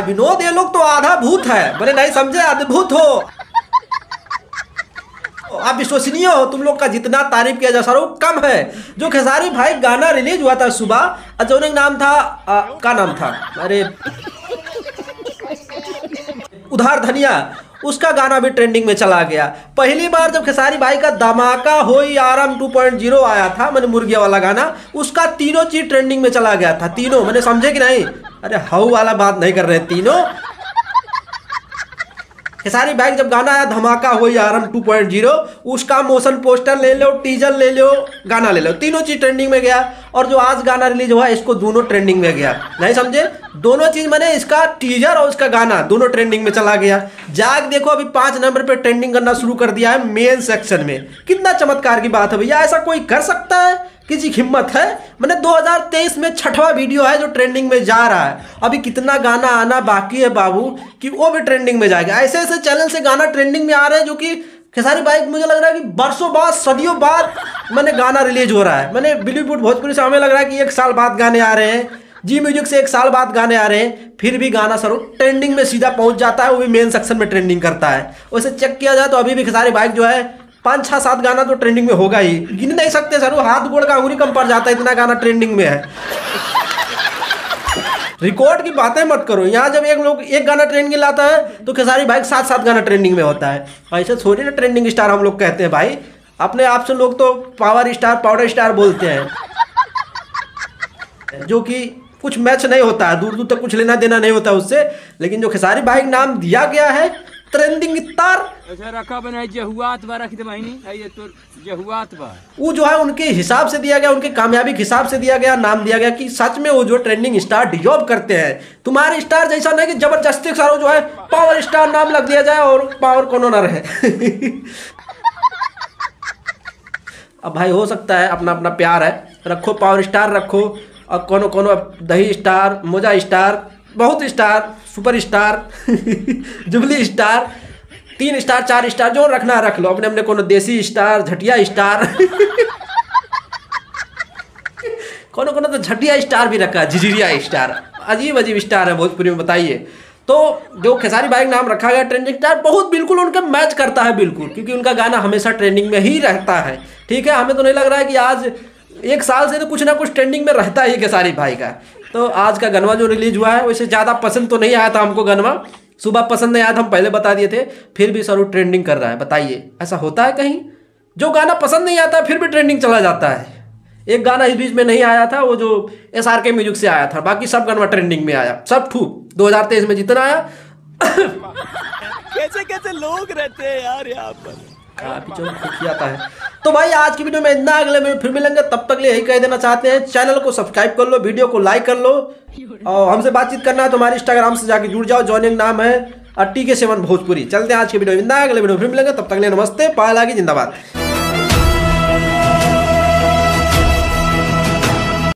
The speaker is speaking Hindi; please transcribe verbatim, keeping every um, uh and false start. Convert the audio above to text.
विनोद ये लोग तो आधा भूत है, बोले नहीं समझे, अद्भुत हो आप, विश्वसनीय हो, तुम लोग का जितना तारीफ किया जा सर वो कम है। जो खेसारी भाई गाना रिलीज हुआ था सुबह, जो नाम था आ, का नाम था, अरे उधार धनिया, उसका गाना भी ट्रेंडिंग में चला गया। पहली बार जब खेसारी भाई का धमाका होई आराम टू पॉइंट ज़ीरो आया था, मैंने मुर्गिया वाला गाना, उसका तीनों चीज ट्रेंडिंग में चला गया था, तीनों, मैंने समझे कि नहीं? अरे हाउ वाला बात नहीं कर रहे, तीनों। खेसारी भाई जब गाना आया धमाका होई आराम टू पॉइंट ज़ीरो, उसका मोशन पोस्टर ले लो, टीजर ले लो, गाना ले लो, तीनों चीज ट्रेंडिंग में गया। और जो आज गाना रिलीज हुआ इसको दोनों ट्रेंडिंग में गया, नहीं समझे? दोनों चीज मैंने, इसका टीजर और उसका गाना दोनों ट्रेंडिंग में चला गया। जाग देखो अभी पांच नंबर पे ट्रेंडिंग करना शुरू कर दिया है मेन सेक्शन में। कितना चमत्कार की बात है भैया, ऐसा कोई कर सकता है? किसी की हिम्मत है? मैंने दो हज़ार तेईस में छठवां वीडियो है जो ट्रेंडिंग में जा रहा है, अभी कितना गाना आना बाकी है बाबू कि वो भी ट्रेंडिंग में जाएगा। ऐसे ऐसे चैनल से गाना ट्रेंडिंग में आ रहे हैं जो कि खेसारी भाई मुझे लग रहा है कि बरसों बाद, सदियों बाद मैंने गाना रिलीज हो रहा है। मैंने बॉलीवुड भोजपुरी से हमें लग रहा है कि एक साल बाद गाने आ रहे हैं, जी म्यूजिक से एक साल बाद गाने आ रहे हैं, फिर भी गाना सर ट्रेंडिंग में सीधा पहुंच जाता है, वो भी मेन सेक्शन में ट्रेंडिंग करता है। वैसे चेक किया जाए तो अभी भी खेसारी भाई जो है पाँच छः सात गाना तो ट्रेंडिंग में होगा ही, गिन नहीं सकते सर, वो हाथ गोड़ का अंगुली कम पड़ जाता है, इतना गाना ट्रेंडिंग में है। रिकॉर्ड की बातें मत करो, यहाँ जब एक लोग एक गाना ट्रेंडिंग में लाता है तो खेसारी भाई सात सात गाना ट्रेंडिंग में होता है। ऐसे थोड़ी ना ट्रेंडिंग स्टार हम लोग कहते हैं भाई, अपने आप से लोग तो पावर स्टार, पाउडर स्टार बोलते हैं, जो कि कुछ मैच नहीं होता है, दूर दूर तक कुछ लेना देना नहीं होता उससे। लेकिन जो खेसारी भाई नाम दिया गया है ट्रेंडिंग स्टार, रखा बनाई जहुआत बा रख दे बहिनी, ये तो जहुआत बा, वो जो है उनके हिसाब से दिया गया, उनके कामयाबी के हिसाब से दिया गया, नाम दिया गया कि सच में वो जो ट्रेंडिंग स्टार डिजर्व करते हैं। तुम्हारे स्टार जैसा नहीं कि जबरदस्ती सारो जो है पावर स्टार नाम लग दिया जाए और पावर कोनो ना रहे। अब भाई हो सकता है अपना अपना प्यार है, रखो पावर स्टार रखो, और कोनो कोनो दही स्टार, मोजा स्टार, बहुत star, super star, jubilee star, तीन स्टार चार स्टार जो रखना रख लो, अपने अपने कोनो देसी स्टार, झटिया स्टार, कोनो कोनो तो झटिया स्टार भी रखा है, झिझिरिया स्टार, अजीब अजीब स्टार है भोजपुरी में, बताइए। तो जो खेसारी भाई का नाम रखा गया ट्रेंडिंग स्टार, बहुत बिल्कुल उनके मैच करता है बिल्कुल, क्योंकि उनका गाना हमेशा ट्रेंडिंग में ही रहता है। ठीक है, हमें तो नहीं लग रहा है कि आज एक साल से तो कुछ ना कुछ ट्रेंडिंग में रहता ही खेसारी भाई का। तो आज का गनवा जो रिलीज हुआ है वैसे ज़्यादा पसंद तो नहीं आया था हमको, गनवा सुबह पसंद नहीं आया था, हम पहले बता दिए थे, फिर भी सर वो ट्रेंडिंग कर रहा है। बताइए ऐसा होता है कहीं? जो गाना पसंद नहीं आता फिर भी ट्रेंडिंग चला जाता है। एक गाना इस बीच में नहीं आया था, वो जो एस आर के म्यूजिक से आया था, बाकी सब गाना ट्रेंडिंग में आया, सब ठूक। दो हज़ार तेईस में जितना आया कैसे कैसे लोग रहते हैं यार यहाँ पर, काफी चलो आता है। तो भाई आज की वीडियो में इतना, अगले में फिर मिलेंगे, तब तक लिए यही कह देना चाहते हैं, चैनल को सब्सक्राइब कर लो, वीडियो को लाइक कर लो, और हमसे बातचीत करना है तो हमारे इंस्टाग्राम से जाके जुड़ जाओ, जॉइनिंग नाम है टी के सेवन भोजपुरी। चलते हैं आज की वीडियो में, अगले वीडियो फिर मिलेंगे, तब तक लिए नमस्ते, पायल आगे जिंदाबाद।